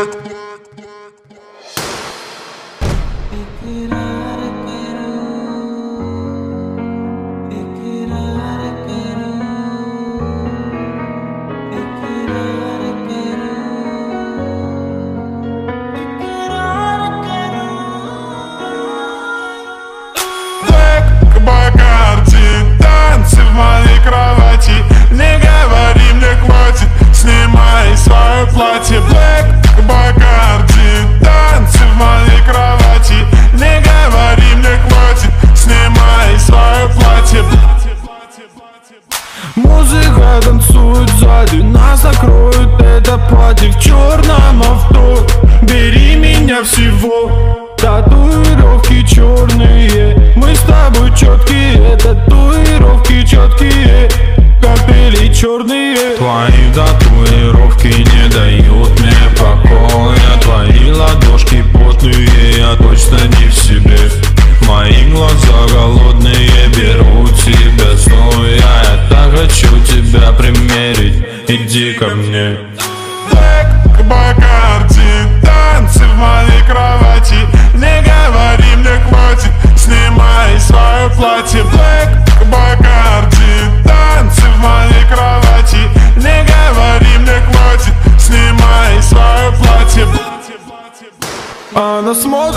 Бакарди, танцы в моей кровати. Не говори, мне хватит, снимай свое платье. Блэк Бакарди, танцы в моей кровати. Не говори, мне хватит, снимай свое платье. Музыка танцует сзади, нас закроет это пати. В черном авто, бери меня всего. Татуировки черные, мы с тобой четкие. Татуировки четкие, капели черные. Твои татуировки не дают мне покоя. Твои ладошки потные, я точно не в себе. Мои глаза голодные, берут тебя стоя. Я так хочу тебя примерить, иди ко мне. Блэк Бакарди, танцы в моей кровати. Не говори, мне хватит, снимай свое платье. Блэк Бакарди, танцы в моей кровати. Не говори, мне хватит, снимай свое платье. Она смотрит